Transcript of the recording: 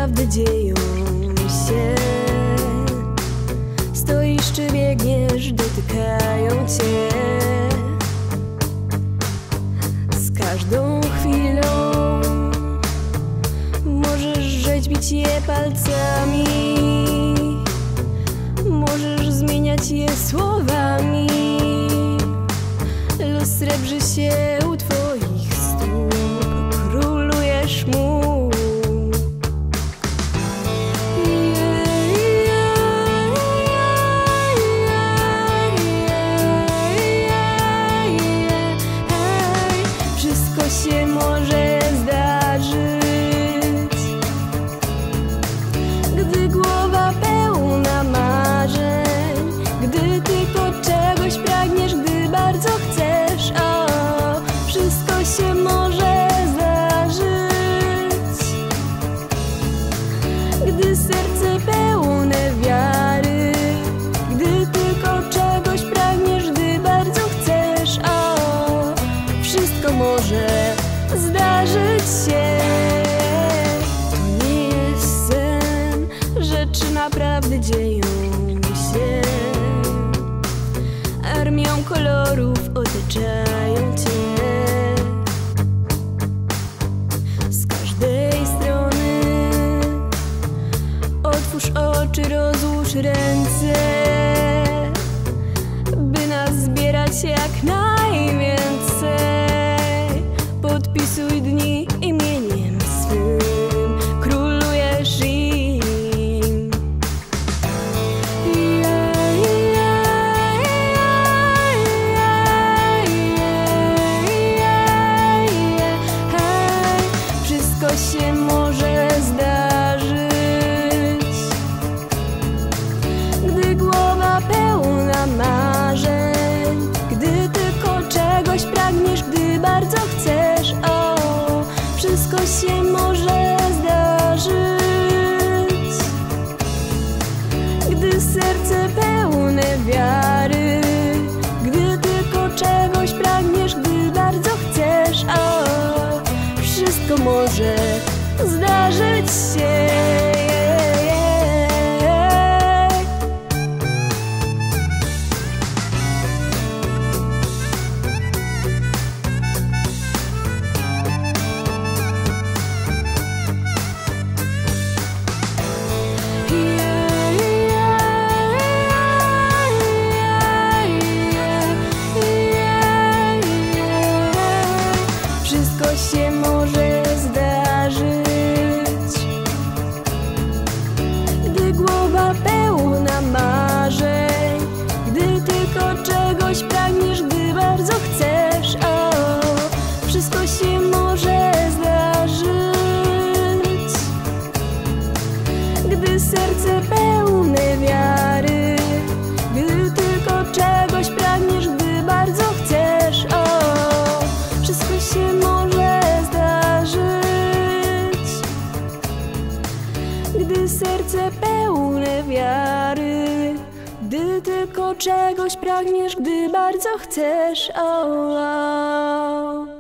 naprawdę dzieją się. Stoisz czy biegniesz, dotykają cię. Z każdą chwilą możesz rzeźbić je palcami, możesz zmieniać je słowami. Los srebrzy się u twoich stóp, królujesz mu. Wszystko się może zdarzyć, gdy głowa pełna marzeń, gdy tylko czegoś pragniesz, gdy bardzo chcesz. O, wszystko się może zdarzyć, gdy serce pełne wiary, gdy tylko czegoś pragniesz, gdy bardzo chcesz. O, wszystko może zdarzyć się. To nie jest sen, rzeczy naprawdę dzieją się. Armią kolorów otaczają cię. Z każdej strony otwórz oczy, rozłóż ręce, by nas zbierać jak najwięcej. Podpisuj dni imieniem swym, królujesz im. Wszystko się może zdarzyć, gdy głowa pełna marzeń, gdy tylko czegoś pragniesz, gdy bardzo chcesz. O, wszystko się może zdarzyć, gdy serce pełne wiary, gdy tylko czegoś pragniesz, gdy bardzo chcesz. O, wszystko może zdarzyć się. Wszystko się może zdarzyć, gdy głowa pełna marzeń, gdy tylko czegoś pragniesz, gdy bardzo chcesz. O, wszystko się może zdarzyć, gdy serce pełne wiary, gdy tylko czegoś pragniesz, gdy bardzo chcesz. O, wszystko się może zdarzyć, gdy serce pełne wiary, gdy tylko czegoś pragniesz, gdy bardzo chcesz. O, o.